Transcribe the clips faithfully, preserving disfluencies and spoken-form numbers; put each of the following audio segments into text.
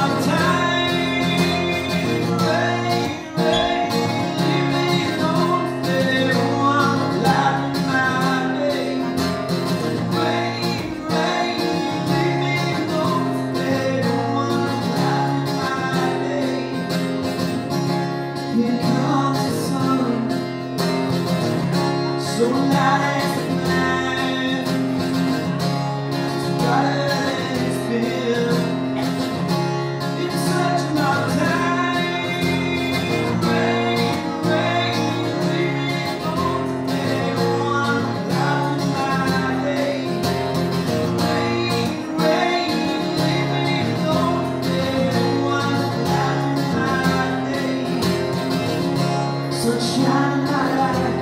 So life and life, it's brighter than it's been in such a long time. Rain, rain, leave me alone today. One cloud in my day. Rain, rain, leave me alone today. One cloud in my day. Sunshine in my life.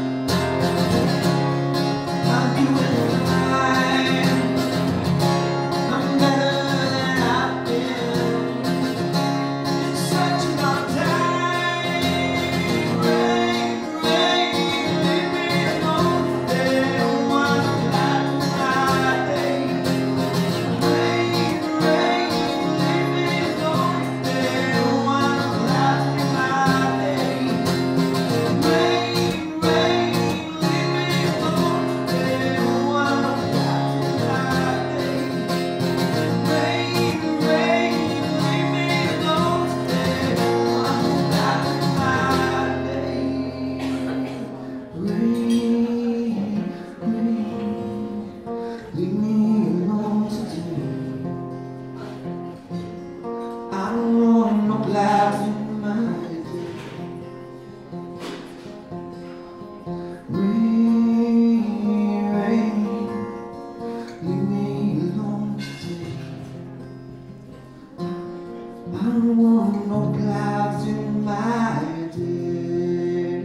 I don't want no clouds in my day.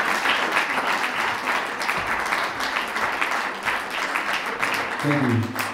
Thank you.